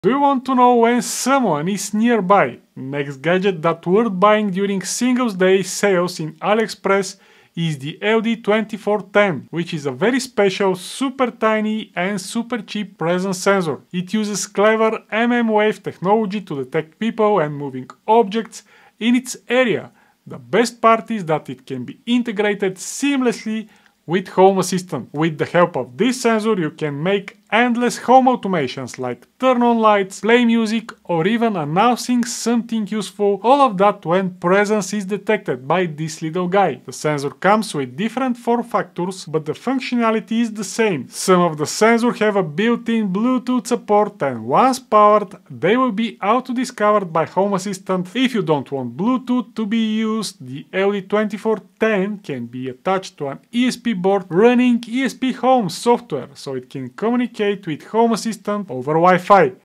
Do you want to know when someone is nearby? Next gadget that worth buying during Singles Day sales in AliExpress is the LD2410, which is a very special, super tiny and super cheap presence sensor. It uses clever mmWave technology to detect people and moving objects in its area. The best part is that it can be integrated seamlessly with Home Assistant. With the help of this sensor you can make endless home automations like turn on lights, play music or even announcing something useful, all of that when presence is detected by this little guy. The sensor comes with different form factors, but the functionality is the same. Some of the sensors have a built-in Bluetooth support and once powered they will be auto-discovered by Home Assistant. If you don't want Bluetooth to be used, the LD2410 can be attached to an ESP board running ESP Home software, so it can communicate with Home Assistant over Wi-Fi.